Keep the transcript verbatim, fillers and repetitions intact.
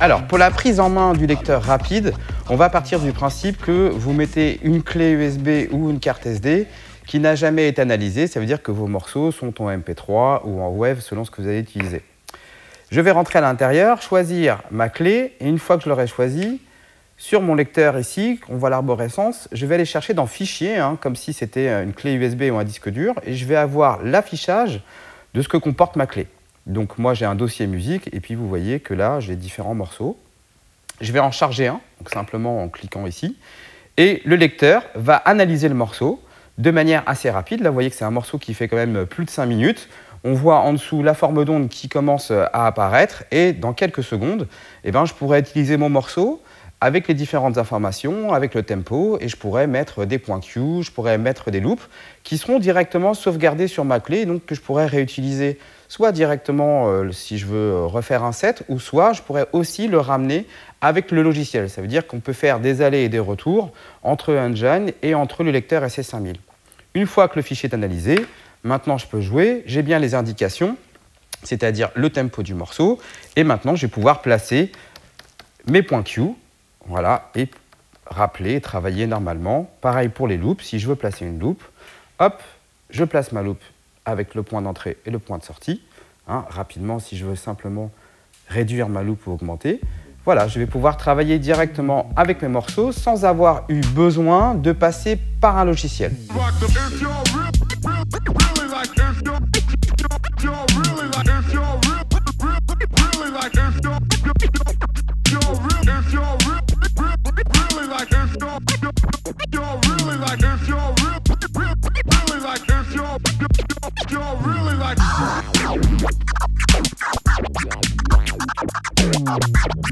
Alors, pour la prise en main du lecteur rapide, on va partir du principe que vous mettez une clé U S B ou une carte S D qui n'a jamais été analysée. Ça veut dire que vos morceaux sont en M P trois ou en WAV selon ce que vous allez utiliser. Je vais rentrer à l'intérieur, choisir ma clé, et une fois que je l'aurai choisie, sur mon lecteur ici, on voit l'arborescence, je vais aller chercher dans Fichier, hein, comme si c'était une clé U S B ou un disque dur, et je vais avoir l'affichage de ce que comporte ma clé. Donc moi j'ai un dossier musique, et puis vous voyez que là j'ai différents morceaux. Je vais en charger un, donc simplement en cliquant ici, et le lecteur va analyser le morceau de manière assez rapide. Là vous voyez que c'est un morceau qui fait quand même plus de cinq minutes. On voit en dessous la forme d'onde qui commence à apparaître, et dans quelques secondes, eh ben, je pourrais utiliser mon morceau avec les différentes informations, avec le tempo, et je pourrais mettre des points Q, je pourrais mettre des loops qui seront directement sauvegardés sur ma clé, et donc que je pourrais réutiliser soit directement euh, si je veux refaire un set, ou soit je pourrais aussi le ramener avec le logiciel. Ça veut dire qu'on peut faire des allers et des retours entre Engine et entre le lecteur S C cinq mille. Une fois que le fichier est analysé, maintenant je peux jouer, j'ai bien les indications, c'est-à-dire le tempo du morceau, et maintenant je vais pouvoir placer mes points Q. Voilà, et rappeler et travailler normalement. Pareil pour les loops, si je veux placer une loop, hop, je place ma loop avec le point d'entrée et le point de sortie. Hein, rapidement, si je veux simplement réduire ma loop ou augmenter. Voilà, je vais pouvoir travailler directement avec mes morceaux sans avoir eu besoin de passer par un logiciel. Really like